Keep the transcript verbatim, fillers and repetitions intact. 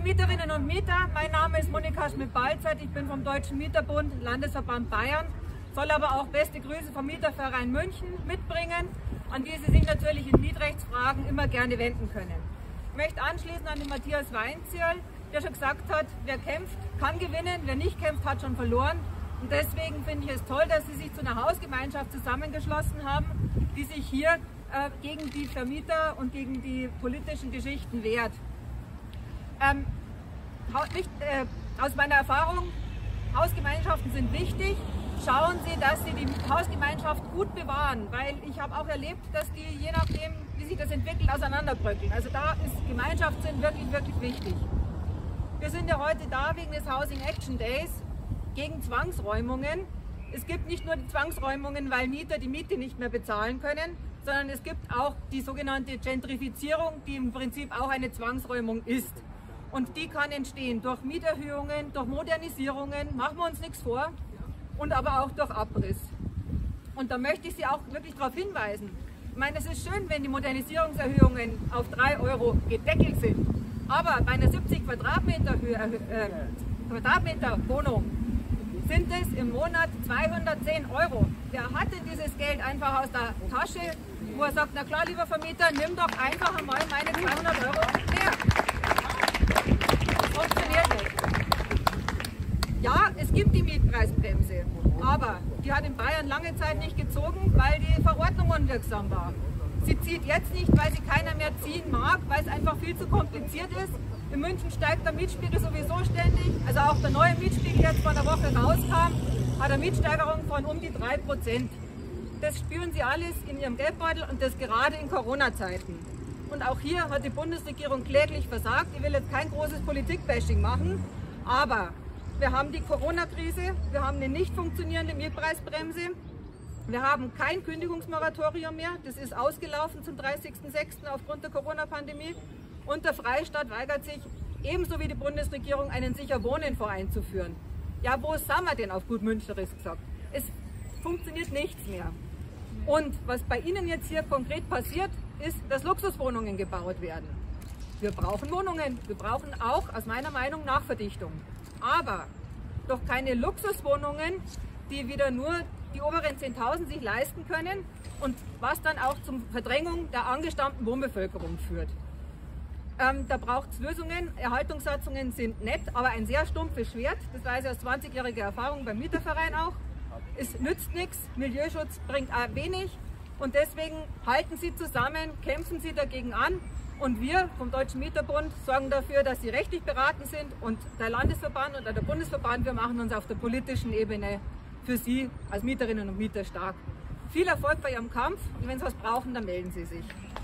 Mieterinnen und Mieter, mein Name ist Monika Schmidt-Balzert, ich bin vom Deutschen Mieterbund, Landesverband Bayern, soll aber auch beste Grüße vom Mieterverein München mitbringen, an die Sie sich natürlich in Mietrechtsfragen immer gerne wenden können. Ich möchte anschließen an den Matthias Weinzierl, der schon gesagt hat, wer kämpft, kann gewinnen, wer nicht kämpft, hat schon verloren. Und deswegen finde ich es toll, dass Sie sich zu einer Hausgemeinschaft zusammengeschlossen haben, die sich hier äh, gegen die Vermieter und gegen die politischen Geschichten wehrt. Ähm, nicht, äh, aus meiner Erfahrung, Hausgemeinschaften sind wichtig. Schauen Sie, dass Sie die Hausgemeinschaft gut bewahren, weil ich habe auch erlebt, dass die je nachdem, wie sich das entwickelt, auseinanderbröckeln. Also da ist Gemeinschaftssinn wirklich, wirklich wichtig. Wir sind ja heute da wegen des Housing Action Days gegen Zwangsräumungen. Es gibt nicht nur die Zwangsräumungen, weil Mieter die Miete nicht mehr bezahlen können, sondern es gibt auch die sogenannte Gentrifizierung, die im Prinzip auch eine Zwangsräumung ist. Und die kann entstehen durch Mieterhöhungen, durch Modernisierungen, machen wir uns nichts vor, und aber auch durch Abriss. Und da möchte ich Sie auch wirklich darauf hinweisen. Ich meine, es ist schön, wenn die Modernisierungserhöhungen auf drei Euro gedeckelt sind, aber bei einer siebzig Quadratmeter, äh, Quadratmeter Wohnung sind es im Monat zweihundertzehn Euro. Wer hat denn dieses Geld einfach aus der Tasche, wo er sagt, na klar, lieber Vermieter, nimm doch einfach einmal meine zweihundert Euro mehr. Das funktioniert nicht. Ja, es gibt die Mietpreisbremse, aber die hat in Bayern lange Zeit nicht gezogen, weil die Verordnung unwirksam war. Sie zieht jetzt nicht, weil sie keiner mehr ziehen mag, weil es einfach viel zu kompliziert ist. In München steigt der Mietspiegel sowieso ständig. Also auch der neue Mietspiegel, der jetzt vor einer Woche rauskam, hat eine Mietsteigerung von um die drei Prozent. Das spüren sie alles in ihrem Geldbeutel und das gerade in Corona-Zeiten. Und auch hier hat die Bundesregierung kläglich versagt. Ich will jetzt kein großes Politik-Bashing machen, aber wir haben die Corona-Krise, wir haben eine nicht funktionierende Mietpreisbremse, wir haben kein Kündigungsmoratorium mehr, das ist ausgelaufen zum dreißigsten sechsten aufgrund der Corona-Pandemie. Und der Freistaat weigert sich, ebenso wie die Bundesregierung, einen Sicher-Wohnen-Fonds einzuführen. Ja, wo sind wir denn, auf gut Münchnerisch gesagt? Es funktioniert nichts mehr. Und was bei Ihnen jetzt hier konkret passiert, ist, dass Luxuswohnungen gebaut werden. Wir brauchen Wohnungen, wir brauchen auch, aus meiner Meinung, Nachverdichtung. Aber doch keine Luxuswohnungen, die wieder nur die oberen zehntausend sich leisten können und was dann auch zur Verdrängung der angestammten Wohnbevölkerung führt. Ähm, da braucht es Lösungen. Erhaltungssatzungen sind nett, aber ein sehr stumpfes Schwert. Das weiß ich aus zwanzigjähriger Erfahrung beim Mieterverein auch. Es nützt nichts, Milieuschutz bringt auch wenig und deswegen halten Sie zusammen, kämpfen Sie dagegen an und wir vom Deutschen Mieterbund sorgen dafür, dass Sie rechtlich beraten sind und der Landesverband und der Bundesverband, wir machen uns auf der politischen Ebene für Sie als Mieterinnen und Mieter stark. Viel Erfolg bei Ihrem Kampf und wenn Sie was brauchen, dann melden Sie sich.